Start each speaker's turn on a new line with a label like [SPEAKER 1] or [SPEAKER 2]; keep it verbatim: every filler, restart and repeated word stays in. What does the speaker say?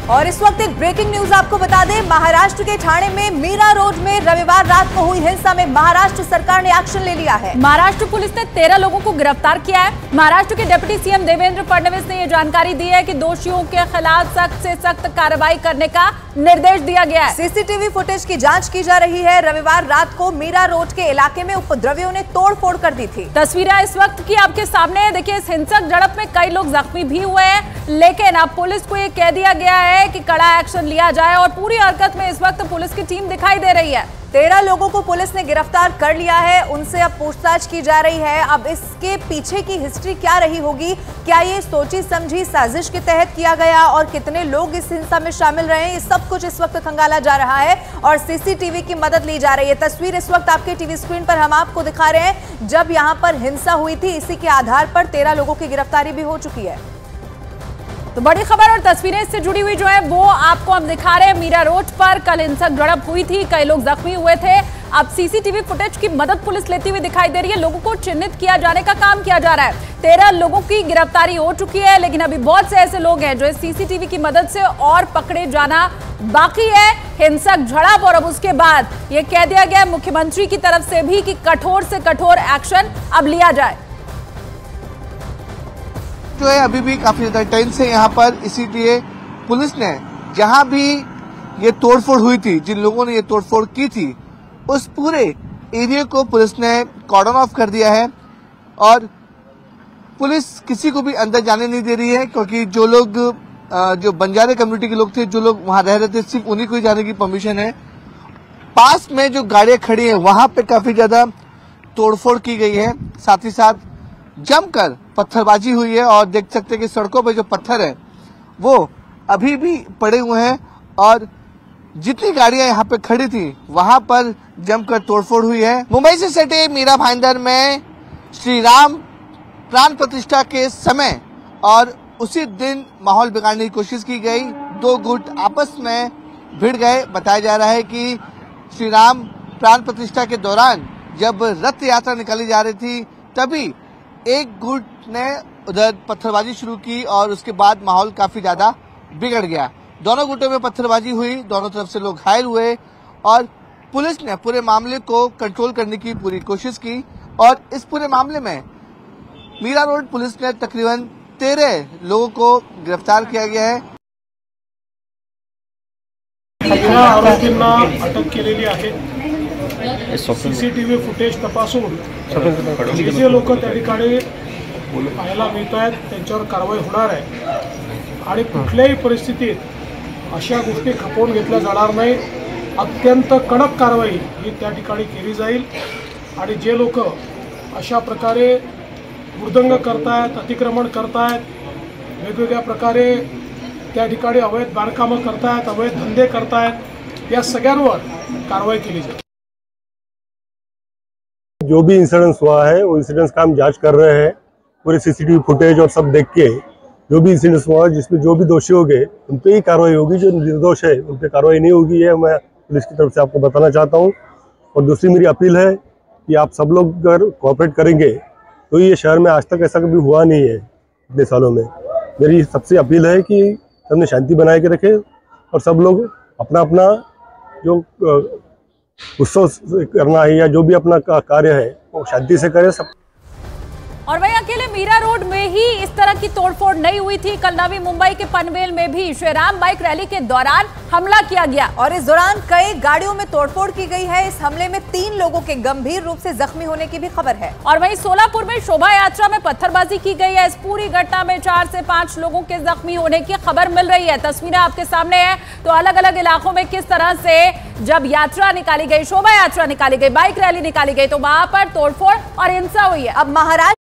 [SPEAKER 1] और इस वक्त एक ब्रेकिंग न्यूज आपको बता दें, महाराष्ट्र के ठाणे में मीरा रोड में रविवार रात को हुई हिंसा में महाराष्ट्र सरकार ने एक्शन ले लिया है।
[SPEAKER 2] महाराष्ट्र पुलिस ने तेरह लोगों को गिरफ्तार किया है। महाराष्ट्र के डिप्टी सीएम देवेंद्र फडणवीस ने यह जानकारी दी है कि दोषियों के खिलाफ सख्त से सख्त कार्रवाई करने का निर्देश दिया गया है।
[SPEAKER 1] सीसीटीवी फुटेज की जांच की जा रही है। रविवार रात को मीरा रोड के इलाके में उपद्रवियों ने तोड़फोड़ कर दी थी।
[SPEAKER 2] तस्वीरें इस वक्त की आपके सामने है। देखिए, इस हिंसक झड़प में कई लोग जख्मी भी हुए हैं, लेकिन अब पुलिस को यह कह दिया गया है कि कड़ा एक्शन लिया जाए और पूरी हरकत में इस वक्त पुलिस की टीम दिखाई दे रही है।
[SPEAKER 1] तेरह लोगों को पुलिस ने गिरफ्तार कर लिया है, उनसे अब पूछताछ की जा रही है। अब इसके पीछे की हिस्ट्री क्या रही होगी, क्या ये सोची समझी साजिश के तहत किया गया और कितने लोग इस हिंसा में शामिल रहे, ये सब कुछ इस वक्त खंगाला जा रहा है और सीसीटीवी की मदद ली जा रही है। तस्वीर इस वक्त आपके टीवी स्क्रीन पर हम आपको दिखा रहे हैं। जब यहाँ पर हिंसा हुई थी, इसी के आधार पर तेरह लोगों की गिरफ्तारी भी हो चुकी है।
[SPEAKER 2] तो बड़ी खबर और तस्वीरें इससे जुड़ी हुई जो है वो आपको हम दिखा रहे हैं। मीरा रोड पर कल हिंसक झड़प हुई थी, कई लोग जख्मी हुए थे। अब सीसीटीवी फुटेज की मदद पुलिस लेती हुई दिखाई दे रही है। लोगों को चिन्हित किया जाने का काम किया जा रहा है। तेरह लोगों की गिरफ्तारी हो चुकी है, लेकिन अभी बहुत से ऐसे लोग हैं जो इस सीसीटीवी की मदद से और पकड़े जाना बाकी है। हिंसक झड़प और अब उसके बाद ये कह दिया गया मुख्यमंत्री की तरफ से भी कि कठोर से कठोर एक्शन अब लिया जाए।
[SPEAKER 3] जो है अभी भी काफी ज्यादा टेंस है यहाँ पर, इसीलिए पुलिस ने जहाँ भी ये तोड़फोड़ हुई थी, जिन लोगों ने ये तोड़फोड़ की थी, उस पूरे एरिया को पुलिस ने कॉर्डन ऑफ कर दिया है और पुलिस किसी को भी अंदर जाने नहीं दे रही है, क्योंकि जो लोग जो बंजारे कम्युनिटी के लोग थे, जो लोग वहां रह रहे थे, सिर्फ उन्हीं को ही जाने की परमिशन है। पास में जो गाड़ियां खड़ी हैं वहां पे काफी ज्यादा तोड़फोड़ की गई है, साथ ही साथ जमकर पत्थरबाजी हुई है और देख सकते हैं कि सड़कों पे जो पत्थर है वो अभी भी पड़े हुए हैं और जितनी गाड़ियां यहाँ पे खड़ी थी वहां पर जमकर तोड़फोड़ हुई है। मुंबई से सटे मीरा भाईंदर में श्री राम प्राण प्रतिष्ठा के समय और उसी दिन माहौल बिगाड़ने की कोशिश की गई। दो गुट आपस में भिड़ गए। बताया जा रहा है कि श्री राम प्राण प्रतिष्ठा के दौरान जब रथ यात्रा निकाली जा रही थी, तभी एक गुट ने उधर पत्थरबाजी शुरू की और उसके बाद माहौल काफी ज्यादा बिगड़ गया। दोनों गुटों में पत्थरबाजी हुई, दोनों तरफ से लोग घायल हुए और पुलिस ने पूरे मामले को कंट्रोल करने की पूरी कोशिश की और इस पूरे मामले में मीरा रोड पुलिस ने तकरीबन तेरह लोगों को गिरफ्तार किया गया है।
[SPEAKER 4] आरोपींना अटक केलेली आहे। सीसीटीव्ही फुटेज तपासून जे जे लोक त्या ठिकाणी पाहायला मिळत आहेत त्यांच्यावर कारवाई होणार आहे आणि कुठल्याही परिस्थितीत अशा गोष्टी खपवून घेतल्या जाणार नाही। अत्यंत कडक कारवाई ही त्या ठिकाणी केली जाईल आणि जे लोक अशा प्रकारे उर्दंग करतायत, अतिक्रमण करतायत, वेगवेगळ्या प्रकारे त्या ठिकाणी अवैध बांधकामं करतायत, अवैध धंदे करतायत, या सगळ्यांवर कारवाई केली जाईल।
[SPEAKER 5] जो भी इंसिडेंस हुआ है वो इंसिडेंस का हम जांच कर रहे हैं। पूरे सीसीटीवी फुटेज और सब देख के जो भी इंसिडेंस हुआ जिसमें जो भी दोषी हो गए उन पे ही कार्रवाई होगी, जो निर्दोष है उन पे कार्रवाई नहीं होगी, ये मैं पुलिस की तरफ से आपको बताना चाहता हूँ। और दूसरी मेरी अपील है कि आप सब लोग अगर कोऑपरेट करेंगे तो ये शहर में आज तक ऐसा कभी हुआ नहीं है इतने सालों में। मेरी सबसे अपील है कि सबने शांति बनाए के रखें और सब लोग अपना अपना जो उत्सव करना है या जो भी अपना कार्य है वो शांति से करें सब।
[SPEAKER 2] और वहीं अकेले मीरा रोड में ही इस तरह की तोड़फोड़ नहीं हुई थी। कल नवी मुंबई के पनवेल में भी श्रीराम बाइक रैली के दौरान हमला किया गया और इस दौरान कई गाड़ियों में तोड़फोड़ की गई है। इस हमले में तीन लोगों के गंभीर रूप से जख्मी होने की भी खबर है। और वहीं सोलापुर में शोभा यात्रा में पत्थरबाजी की गई है। इस पूरी घटना में चार से पांच लोगों के जख्मी होने की खबर मिल रही है। तस्वीरें आपके सामने है। तो अलग अलग इलाकों में किस तरह से जब यात्रा निकाली गई, शोभा यात्रा निकाली गई, बाइक रैली निकाली गई, तो वहां पर तोड़फोड़ और हिंसा हुई है।
[SPEAKER 1] अब महाराष्ट्र